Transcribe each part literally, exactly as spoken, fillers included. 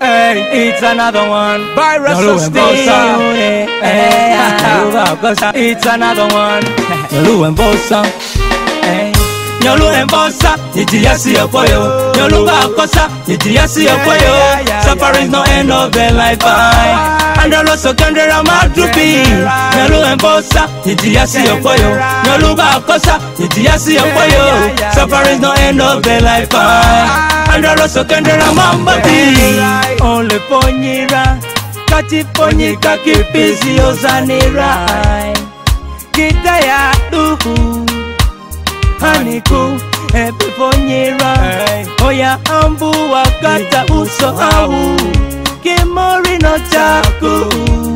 Hey, it's another one. Virus Yolu of and Steel. Bossa. Hey, Yolu Bossa. It's another one. Yolu and Bossa. Hey. Yolu and Bossa. Yijiyasi Okoyo. Yolu Bossa. Yijiyasi Okoyo. Suffering no end of their life. And also Kendra Madrupi. Yolu and Bossa. Yijiyasi Okoyo. Yolu Bossa. Yijiyasi Okoyo. Suffering no end of their life. And also Kendra Mambati. Only Ponyira. Kati Ponyika Kipizi Ozanira. Kitaya Duhu. Haniku Epi Ponyira. Oya Ambu Wakata Uso Awu. Kimori no Chaku.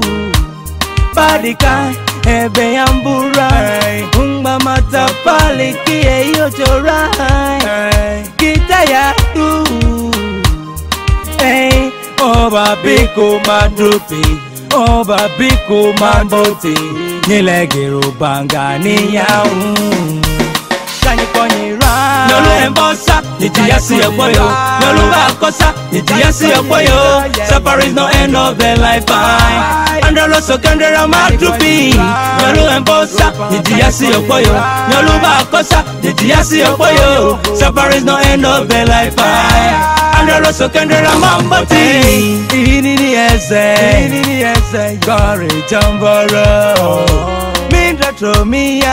Badika Ebe Ambura. Umba Matapali Kie Yochora. Kitaya Duhu. Hey, Oba Biko Madrupi, Oba Biko Mamboti, Nilegero Banga Niyau. Kani Ponyira, Yolu and Bossa, Yijiyasi Okoyo, Yolu Bossa, Yijiyasi Okoyo. Suffering no end of their life. And also Kendra Madrupi, Yolu and Bossa, Yijiyasi Okoyo, Yolu Bossa, Yijiyasi Okoyo. Suffering no end of their life. And also Kendra Mambati. Inini ese, inini ese, Gori Jamboro. Mindra Tromia,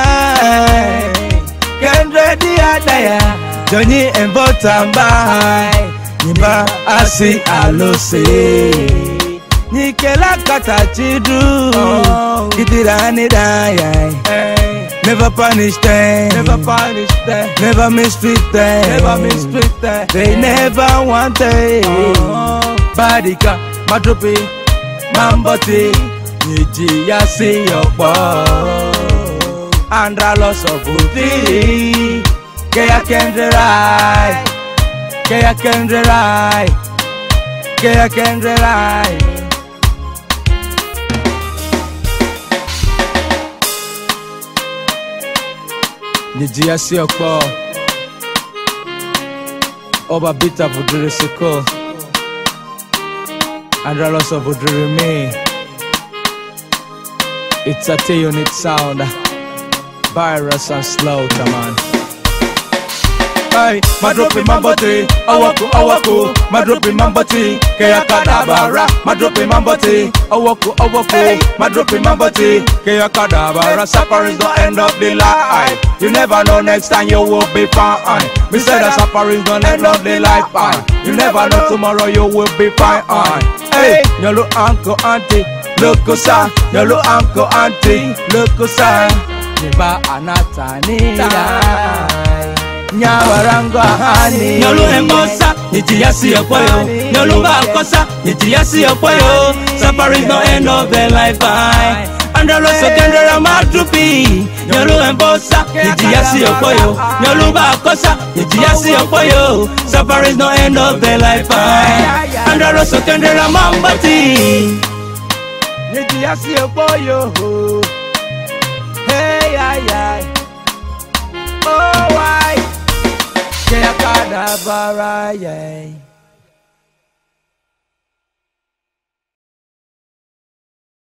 Kendra Diadaya, Johnny and Botamba, Niba Asi Alose, Nikela Kata Chidu, Kitirani Daya. Never punish them, never punish them, never mistreat them, never mistreat them. They never wanted. Oh. Badika, Madrupi, Mamboti, Yijiyasi Okoyo. Andra loss of Buti, Kaya Kendra, Kaya Kendra, Kaya Kendra. Yijiyasi Okoyo. Oba Bita Vudiri Siko. Andra loss of Vudiri me. It's a T-unit sound. Virus and slow, come on. Hey, Madrupi Mamboti, Awaku Awaku, Madrupi Mamboti, Kaya Kadabara, Madrupi Mamboti, Awaku Awaku, Madrupi Mamboti, Kaya Kadabara. Suffering the end of the life. You never know next time you will be fine. Me say that suffering the end of the life. You never know tomorrow you will be fine. Hey, Yolu uncle auntie, look usa, Yolu uncle auntie, look usa. Niba Anatania. Nyawarango hani Yolu and Bossa, Yijiyasi Okoyo, Yolu Bossa, Yijiyasi Okoyo. Suffering no end of their life. And also Kendra Madrupi, Yolu and Bossa, Yijiyasi Okoyo, Yolu Bossa, Yijiyasi Okoyo. Suffering no end of their life. And also Kendra Mambati, Yijiyasi Okoyo. Hey, ay, ay. Oh, why? Kaya Kadabara, yeah.